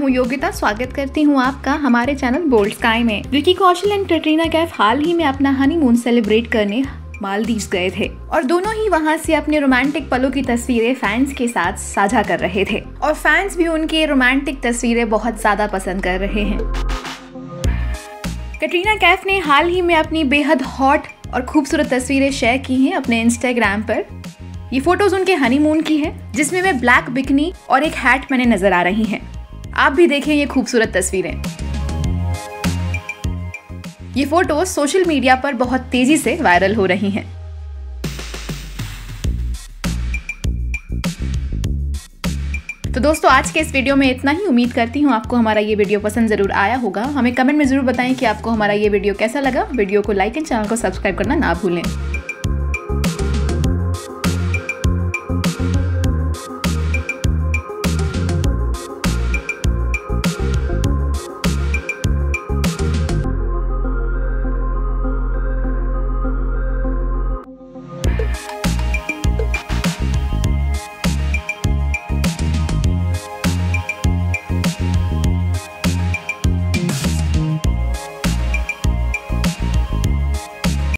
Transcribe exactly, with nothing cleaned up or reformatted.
हूँ योगिता। स्वागत करती हूँ आपका हमारे चैनल बोल्ड स्काई में। विकी कौशल एंड कैटरीना कैफ हाल ही में अपना हनीमून सेलिब्रेट करने मालदीव्स गए थे और दोनों ही वहां से अपने रोमांटिक पलों की तस्वीरें फैंस के साथ साझा कर रहे थे और फैंस भी उनके रोमांटिक तस्वीरें बहुत ज्यादा पसंद कर रहे हैं। कैटरीना कैफ ने हाल ही में अपनी बेहद हॉट और खूबसूरत तस्वीरें शेयर की हैं अपने इंस्टाग्राम पर। ये फोटोज उनके हनीमून की है जिसमें वे ब्लैक बिकनी और एक हैट पहने नजर आ रही हैं। आप भी देखें ये खूबसूरत तस्वीरें। ये फोटोज सोशल मीडिया पर बहुत तेजी से वायरल हो रही हैं। तो दोस्तों आज के इस वीडियो में इतना ही। उम्मीद करती हूँ आपको हमारा ये वीडियो पसंद जरूर आया होगा। हमें कमेंट में जरूर बताएं कि आपको हमारा ये वीडियो कैसा लगा। वीडियो को लाइक एंड चैनल को सब्सक्राइब करना ना भूलें।